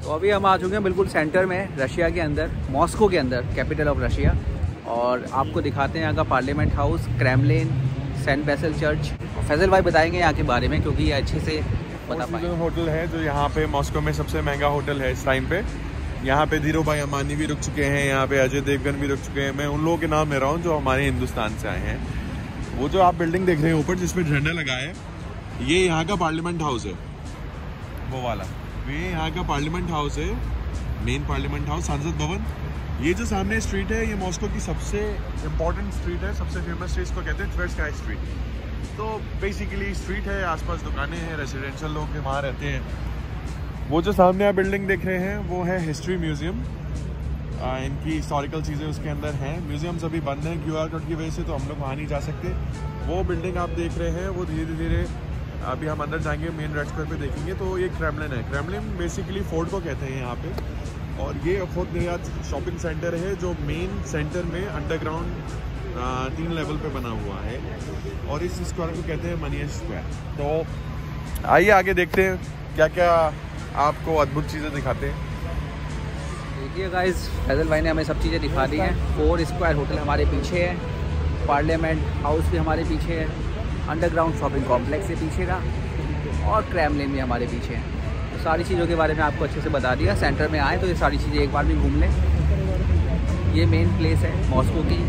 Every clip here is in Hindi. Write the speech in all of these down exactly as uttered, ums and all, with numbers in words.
तो अभी हम आ चुके हैं बिल्कुल सेंटर में, रशिया के अंदर, मॉस्को के अंदर, कैपिटल ऑफ रशिया। और आपको दिखाते हैं यहाँ का parliament house, Kremlin, Saint Basil church. Faisal भाई बताएंगे यहाँ के बारे में क्योंकि ये अच्छे से बता पाएंगे। होटल है जो यहाँ पे मॉस्को में सबसे महंगा होटल है इस टाइम पे। यहाँ पे धीरू भाई अंबानी भी रुक चुके हैं, यहाँ पे अजय देवगन भी रुक चुके हैं। मैं उन लोगों के नाम ले रहा हूँ जो हमारे हिंदुस्तान से आए हैं। वो जो आप बिल्डिंग देख रहे हैं ऊपर जिसमें झंडा लगा है, ये यहाँ का पार्लियामेंट हाउस है, वो वाला। ये यहाँ का पार्लियामेंट हाउस है, मेन पार्लियामेंट हाउस, संसद भवन। ये जो सामने स्ट्रीट है ये मॉस्को की सबसे इम्पोर्टेंट स्ट्रीट है, सबसे फेमस स्ट्रीट को कहते हैं ट्वेर्स्काई स्ट्रीट। तो बेसिकली स्ट्रीट है, आसपास दुकानें हैं, रेजिडेंशियल लोग वहाँ रहते हैं। वो जो सामने आप बिल्डिंग देख रहे हैं वो है हिस्ट्री म्यूजियम। इनकी हिस्टोरिकल चीज़ें उसके अंदर हैं। म्यूजियम्स अभी बंद हैं क्यूआर कोड की वजह से, तो हम लोग वहाँ नहीं जा सकते। वो बिल्डिंग आप देख रहे हैं वो धीरे धीरे अभी हम अंदर जाएंगे, मेन रेड स्क्वायर पे देखेंगे तो ये क्रेमलिन है। क्रेमलिन बेसिकली फोर्ट को कहते हैं यहाँ पे। और ये खुद निर्यात शॉपिंग सेंटर है जो मेन सेंटर में अंडरग्राउंड तीन लेवल पे बना हुआ है। और इस स्क्वायर को कहते हैं मनी स्क्वायर। तो आइए आगे देखते हैं क्या क्या आपको अद्भुत चीज़ें दिखाते हैं। देखिए गाइस, फैजल भाई ने हमें सब चीज़ें दिखा दी हैं। फोर स्क्वायर होटल हमारे पीछे है, पार्लियामेंट हाउस भी हमारे पीछे है, अंडरग्राउंड शॉपिंग कॉम्प्लेक्स है पीछे का, और क्रेमलिन भी हमारे पीछे है। तो सारी चीज़ों के बारे में आपको अच्छे से बता दिया। सेंटर में आए तो ये सारी चीज़ें एक बार भी घूम लें। ये मेन प्लेस है मॉस्को की।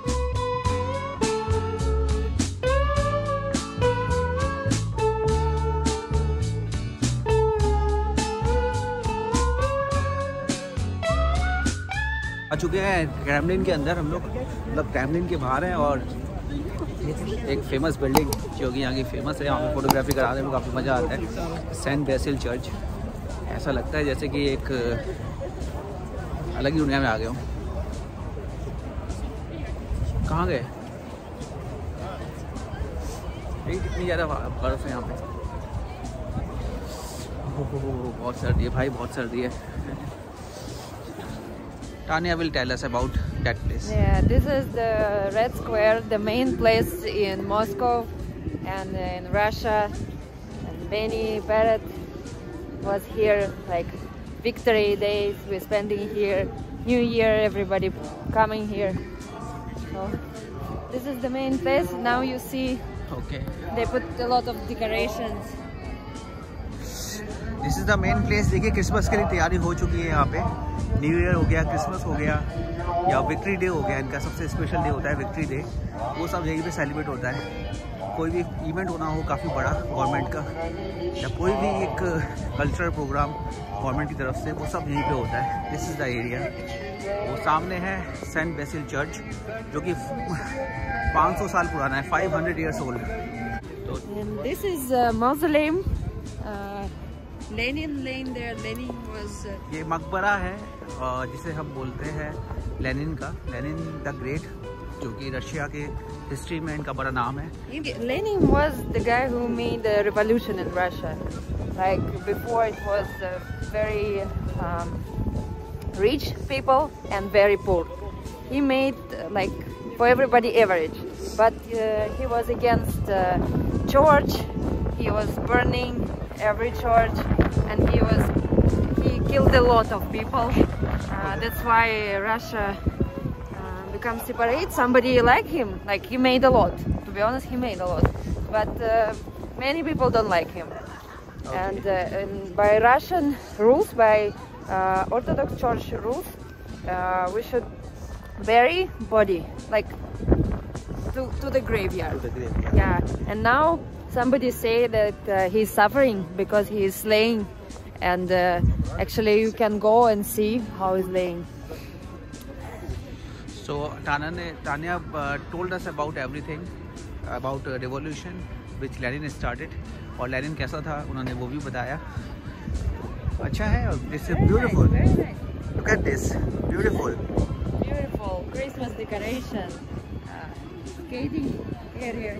आ चुके हैं क्रेमलिन के अंदर हम लोग, मतलब क्रेमलिन के बाहर हैं। और एक फेमस बिल्डिंग जो कि यहाँ की फेमस है, यहाँ पे फोटोग्राफी कराने में काफ़ी मज़ा आता है। सेंट बेसिल चर्च, ऐसा लगता है जैसे कि एक अलग ही दुनिया में आ गया हूँ। कहाँ गए? कितनी ज़्यादा बर्फ़ है यहाँ पे। बहुत सर्दी है भाई, बहुत सर्दी है। Tanya will tell us about that place. Yeah, this is the Red Square, the main place in Moscow and in Russia. And Benny Barrett was here, like victory days we're spending here, New Year, everybody coming here. So this is the main place. Now you see, Okay. they put a lot of decorations. This is the main place. देखिए क्रिसमस के लिए तैयारी हो चुकी है यहाँ पे। न्यू ईयर हो गया, क्रिसमस हो गया, या विक्ट्री डे हो गया, इनका सबसे स्पेशल डे होता है विक्ट्री डे। वो सब यहीं पे सेलिब्रेट होता है। कोई भी इवेंट होना हो काफ़ी बड़ा गवर्नमेंट का, या कोई भी एक कल्चरल प्रोग्राम गवर्नमेंट की तरफ से, वो सब यहीं पे होता है। This is the area. वो सामने है सेंट बेसिल चर्च जो कि पाँच सौ साल पुराना है, फाइव हंड्रेड ईयर्स ओल्ड। तो And this is a mausoleum. Uh, Lenin laying there. Lenin was. Uh, ये मकबरा है जिसे हम बोलते हैं लेनिन का, लेनिन द ग्रेट, जो कि रशिया के हिस्ट्री में इनका बड़ा नाम है। Lenin was the guy who made the revolution in Russia. Like before, it was uh, very um, rich people and very poor. He made uh, like for everybody average, but uh, he was against uh, church. He was burning every church, and he was he killed a lot of people. Uh, that's why Russia uh, becomes separate. Somebody like him, like he made a lot. To be honest, he made a lot, but uh, many people don't like him. Okay. And, uh, and by Russian rules, by uh, Orthodox Church rules, uh, we should bury body like to to the graveyard. To the graveyard. Yeah, and now somebody say that uh, he's suffering because he is laying, and uh, actually you can go and see how he's laying. So Tanya ne Tanya uh, told us about everything about uh, revolution which Lenin started, और लेनिन कैसा था उन्होंने वो भी बताया। अच्छा है। और this is beautiful, look at this, beautiful Beautiful Christmas decoration, uh, skating area.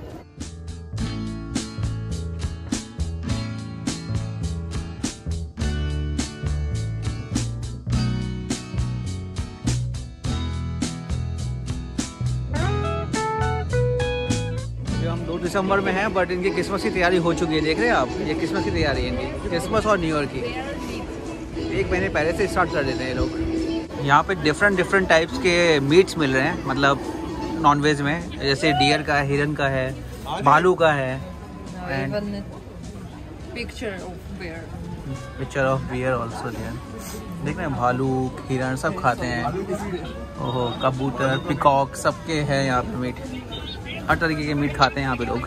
दो दिसंबर में है, बट इनकी क्रिसमस की तैयारी हो चुकी है। देख रहे हैं आप, ये क्रिसमस की तैयारी है इनकी, क्रिसमस और न्यू ईयर की। एक महीने पहले से स्टार्ट कर देते हैं लोग। यहाँ पे डिफरेंट डिफरेंट टाइप्स के मीट्स मिल रहे हैं, मतलब नॉनवेज में, जैसे डियर का है, हिरन का है, भालू का है, picture of bear picture of bear also there. देख रहे हैं भालू, हिरन सब खाते हैं। ओहो, कबूतर, पिकॉक सबके हैं यहाँ पे मीट, हर तरीके के मीट खाते हैं यहाँ पे लोग।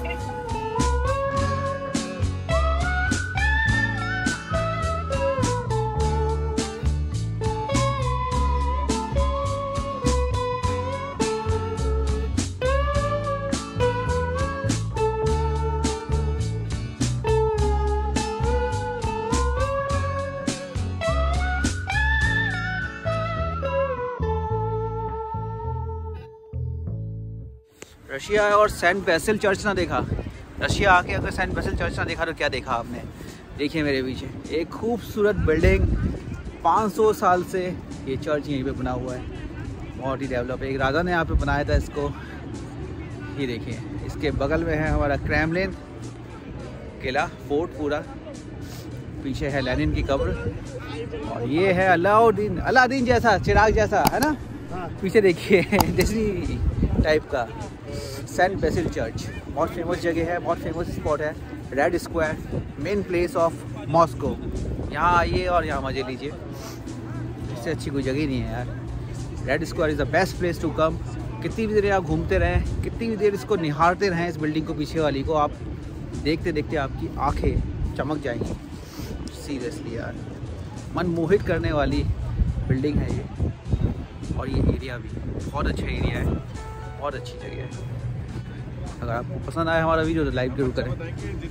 रशिया और सेंट बेसिल चर्च ना देखा, रशिया आके अगर सेंट बेसिल चर्च ना देखा तो क्या देखा आपने। देखिए मेरे पीछे एक खूबसूरत बिल्डिंग, पाँच सौ साल से ये चर्च यहीं पे बना हुआ है, बहुत ही डेवलप है। एक राजा ने यहाँ पे बनाया था इसको। ये देखिए इसके बगल में है हमारा क्रेमलिन किला, फोर्ट पूरा, पीछे है लेनिन की कब्र, और ये है अलाउद्दीन, अलादीन जैसा चिराग जैसा है ना, पीछे देखिए डिज्नी टाइप का सेंट बेसिल चर्च। बहुत फेमस जगह है, बहुत फेमस स्पॉट है, Red Square, main place of Moscow. यहाँ आइए और यहाँ मजे लीजिए, इससे अच्छी कोई जगह ही नहीं है यार। Red Square is the best place to come. कितनी भी देर यहाँ घूमते रहें, कितनी भी देर इसको निहारते रहें, इस बिल्डिंग को पीछे वाली को, आप देखते देखते आपकी आँखें चमक जाएंगी। सीरियसली यार, मन मोहित करने वाली बिल्डिंग है ये, और ये एरिया भी बहुत अच्छा एरिया है, बहुत अच्छी जगह है। अगर आपको पसंद आया हमारा वीडियो तो लाइक जरूर करें।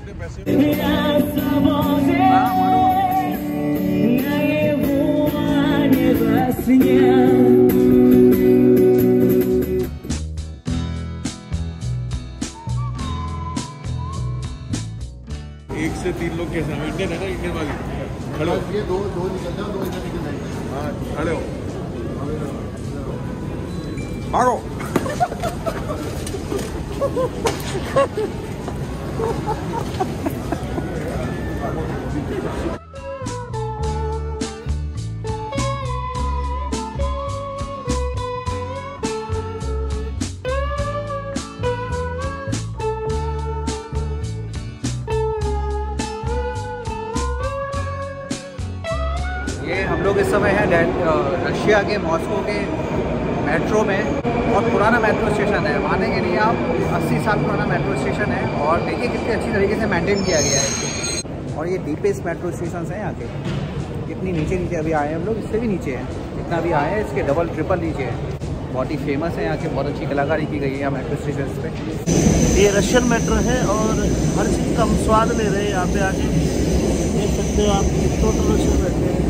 एक से तीन लोग कैसे हैं? इंडियन है ना, इंडियन वाली खड़े हो, ये दो दो निकल जाओ, दो इधर निकल जाएंगे। हाँ खड़े हो, भागो। ये हम लोग इस समय हैं रशिया के मॉस्को के मेट्रो में। बहुत पुराना मेट्रो स्टेशन है, मानेंगे नहीं आप, अस्सी साल पुराना मेट्रो स्टेशन है, और देखिए कितनी अच्छी तरीके से मेंटेन किया गया है। और ये डीपेस्ट मेट्रो स्टेशन हैं यहाँ के, कितनी नीचे नीचे अभी आए हैं हम लोग, इससे भी नीचे हैं, जितना भी आए हैं इसके डबल ट्रिपल नीचे है। बहुत ही फेमस है यहाँ के, बहुत अच्छी कलाकारी की गई है यहाँ मेट्रो स्टेशन पे। ये रशियन मेट्रो है और हर चीज़ का हम स्वाद ले रहे हैं यहाँ पे आके, देख सकते हो आप, टोटल रशियन बैठे हैं।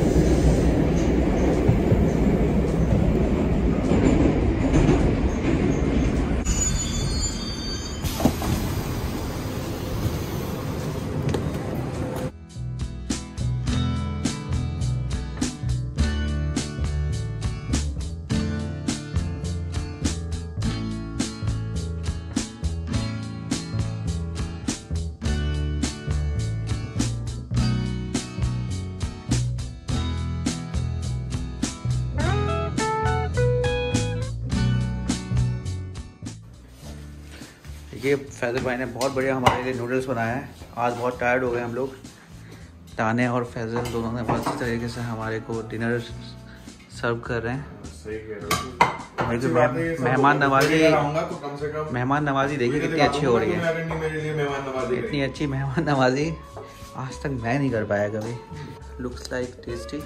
ये फैज़ल भाई ने बहुत बढ़िया हमारे लिए नूडल्स बनाया है। आज बहुत टायर्ड हो गए हम लोग, ताने और फैज़ल दोनों ने बहुत अच्छी तरीके से हमारे को डिनर सर्व कर रहे हैं। सही कह रहे हो। मेहमान नवाजी, तो कम से कम मेहमान नवाजी देखिए कितनी अच्छी हो रही है, मेरे लिए मेहमान नवाजी, इतनी अच्छी मेहमान नवाजी आज तक मैं नहीं कर पाया कभी। Looks like tasty.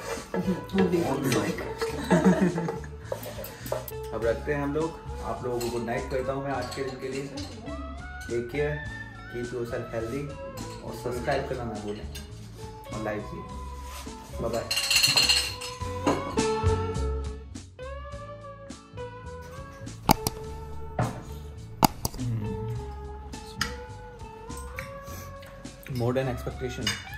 अब रखते हैं हम लोग, आप लोगों को गुड नाइट करता हूँ मैं आज के दिन के लिए। Take care, keep yourself healthy, और सब्सक्राइब करना ना भूलें, और लाइक कीजिए। Bye bye. More than expectation.